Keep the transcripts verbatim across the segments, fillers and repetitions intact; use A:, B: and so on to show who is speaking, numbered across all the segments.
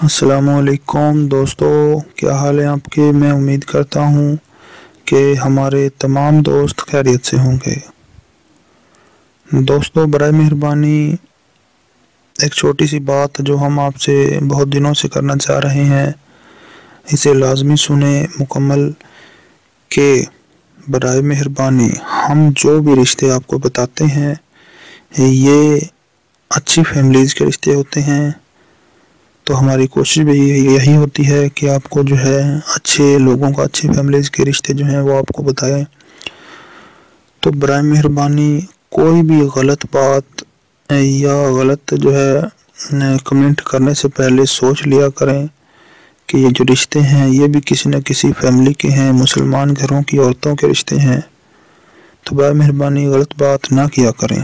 A: अस्सलामुअलैकुम दोस्तों, क्या हाल है आपके। मैं उम्मीद करता हूँ कि हमारे तमाम दोस्त खैरियत से होंगे। दोस्तों, बराए मेहरबानी एक छोटी सी बात जो हम आपसे बहुत दिनों से करना चाह रहे हैं, इसे लाजमी सुने मुकम्मल के बराए मेहरबानी हम जो भी रिश्ते आपको बताते हैं ये अच्छी फैमिलीज़ के रिश्ते होते हैं। तो हमारी कोशिश भी यही होती है कि आपको जो है अच्छे लोगों का, अच्छी फैमिलीज़ के रिश्ते जो हैं वो आपको बताएं। तो बराए मेहरबानी कोई भी गलत बात या गलत जो है कमेंट करने से पहले सोच लिया करें कि ये जो रिश्ते हैं ये भी किसी न किसी फैमिली के हैं, मुसलमान घरों की औरतों के रिश्ते हैं। तो बराए मेहरबानी गलत बात ना किया करें।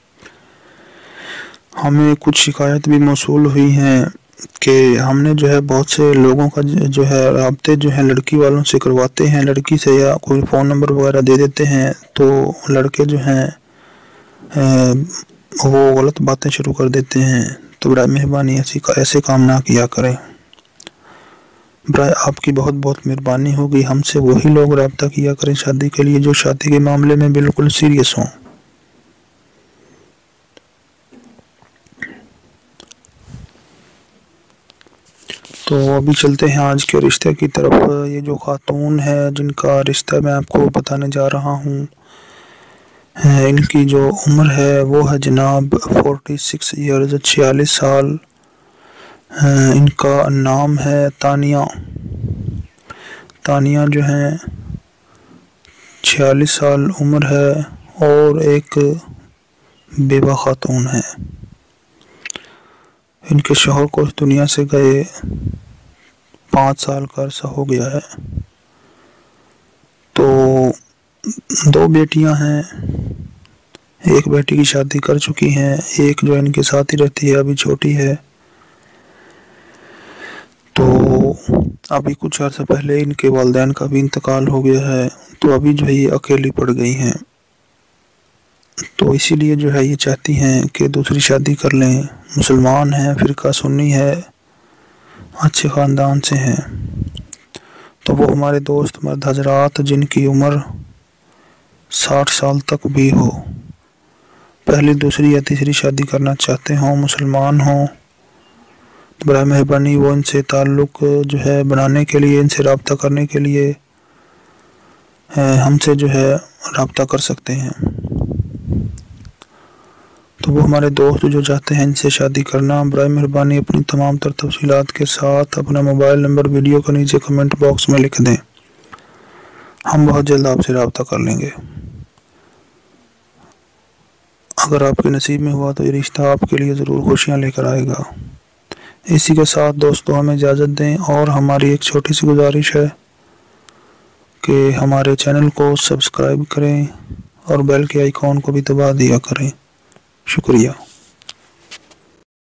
A: हमें कुछ शिकायत भी मौसूल हुई हैं कि हमने जो है बहुत से लोगों का जो है राब्ते जो है लड़की वालों से करवाते हैं, लड़की से या कोई फ़ोन नंबर वगैरह दे देते हैं, तो लड़के जो हैं वो गलत बातें शुरू कर देते हैं। तो बराए मेहरबानी ऐसी ऐसे काम ना किया करें। बराए आपकी बहुत बहुत मेहरबानी होगी, हमसे वही लोग रब्ता किया करें शादी के लिए जो शादी के मामले में बिल्कुल सीरियस हों। तो अभी चलते हैं आज के रिश्ते की तरफ। ये जो खातून है जिनका रिश्ता मैं आपको बताने जा रहा हूँ, इनकी जो उम्र है वो है जनाब फोर्टी सिक्स ईयर्स, छियालीस साल। इनका नाम है तानिया। तानिया जो है छियालीस साल उम्र है और एक बेवा खातून है। इनके शौहर को इस दुनिया से गए पाँच साल का अरसा हो गया है। तो दो बेटियां हैं, एक बेटी की शादी कर चुकी हैं, एक जो इनके साथ ही रहती है अभी छोटी है। तो अभी कुछ अर्सा पहले इनके वालिदैन का भी इंतकाल हो गया है, तो अभी जो है ये अकेली पड़ गई हैं। तो इसीलिए जो है ये चाहती हैं कि दूसरी शादी कर लें। मुसलमान हैं, फ़िरका सुन्नी है, अच्छे ख़ानदान से हैं। तो वो हमारे दोस्त मर्द हजरात जिनकी उम्र साठ साल तक भी हो, पहली, दूसरी या तीसरी शादी करना चाहते हों, मुसलमान हों, तो बराए मेहरबानी वो इनसे ताल्लुक़ जो है बनाने के लिए, इनसे रब्ता करने के लिए हमसे जो है रब्ता कर सकते हैं। तो वो हमारे दोस्त जो चाहते हैं इनसे शादी करना, बराए मेहरबानी अपनी तमाम तर तफसीलात के साथ अपना मोबाइल नंबर वीडियो के नीचे कमेंट बॉक्स में लिख दें। हम बहुत जल्द आपसे रब्ता कर लेंगे। अगर आपके नसीब में हुआ तो ये रिश्ता आपके लिए ज़रूर खुशियाँ लेकर आएगा। इसी के साथ दोस्तों हमें इजाज़त दें, और हमारी एक छोटी सी गुजारिश है कि हमारे चैनल को सब्सक्राइब करें और बेल के आइकॉन को भी दबा दिया करें। शुक्रिया।